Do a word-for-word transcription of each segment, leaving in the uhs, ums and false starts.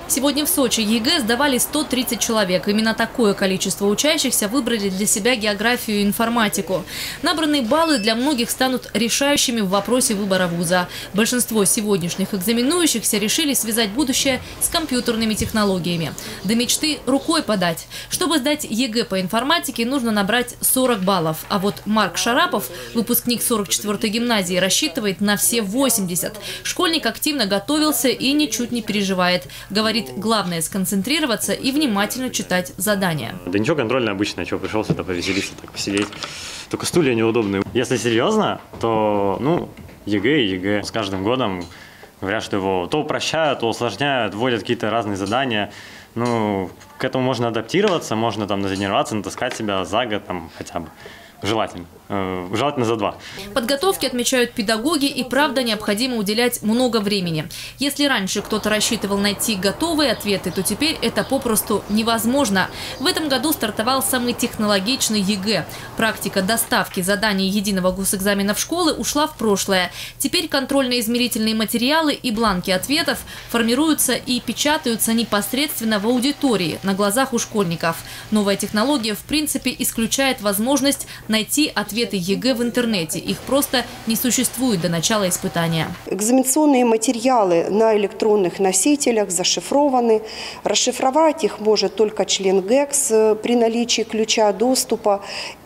Сегодня в Сочи ЕГЭ сдавали сто тридцать человек. Именно такое количество учащихся выбрали для себя географию и информатику. Набранные баллы для многих станут решающими в вопросе выбора вуза. Большинство сегодняшних экзаменующихся решили связать будущее с компьютерными технологиями. До мечты рукой подать. Чтобы сдать ЕГЭ по информатике, нужно набрать сорок баллов. А вот Марк Шарапов, выпускник сорок четвёртой гимназии, рассчитывает на все восемьдесят. Школьник активно готовился и ничуть не переживает. Говорит, главное сконцентрироваться и внимательно читать задания. Да ничего, контрольное обычное, что пришел сюда повеселиться, так посидеть. Только стулья неудобные. Если серьезно, то, ну, ЕГЭ и ЕГЭ. С каждым годом говорят, что его то упрощают, то усложняют, вводят какие-то разные задания. Ну, к этому можно адаптироваться, можно там натренироваться, натаскать себя за год там хотя бы. Желательно. Желательно за два. Подготовки, отмечают педагоги, и правда необходимо уделять много времени. Если раньше кто-то рассчитывал найти готовые ответы, то теперь это попросту невозможно. В этом году стартовал самый технологичный ЕГЭ. Практика доставки заданий единого госэкзамена в школы ушла в прошлое. Теперь контрольно-измерительные материалы и бланки ответов формируются и печатаются непосредственно в аудитории, на глазах у школьников. Новая технология в принципе исключает возможность найти ответы ЕГЭ в интернете. Их просто не существует до начала испытания. Экзаменационные материалы на электронных носителях зашифрованы. Расшифровать их может только член ГЭКС при наличии ключа доступа.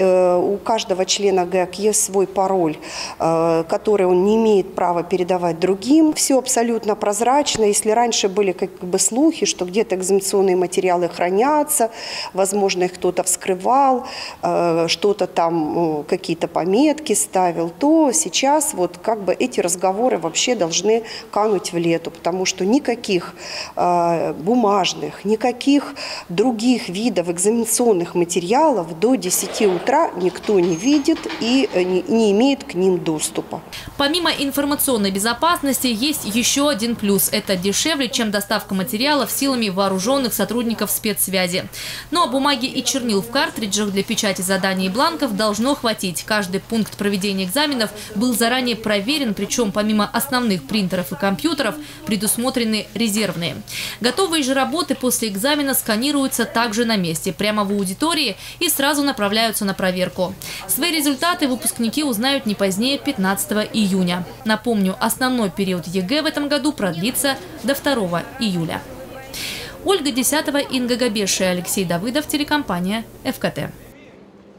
У каждого члена ГЭК есть свой пароль, который он не имеет права передавать другим. Все абсолютно прозрачно. Если раньше были как бы слухи, что где-то экзаменационные материалы хранятся, возможно, их кто-то вскрывал, что-то там, какие-то пометки ставил, то сейчас вот как бы эти разговоры вообще должны кануть в лету, потому что никаких э, бумажных, никаких других видов экзаменационных материалов до десяти утра никто не видит и не, не имеет к ним доступа. Помимо информационной безопасности есть еще один плюс. Это дешевле, чем доставка материалов силами вооруженных сотрудников спецсвязи. Ну а бумаги и чернил в картриджах для печати заданий и бланков должно хватить. Каждый пункт проведения экзаменов был заранее проверен, причем помимо основных принтеров и компьютеров предусмотрены резервные. Готовые же работы после экзамена сканируются также на месте, прямо в аудитории, и сразу направляются на проверку. Свои результаты выпускники узнают не позднее пятнадцатого июня. Напомню, основной период ЕГЭ в этом году продлится до второго июля. Ольга Десятова, Инга Габеши, Алексей Давыдов, телекомпания ФКТ.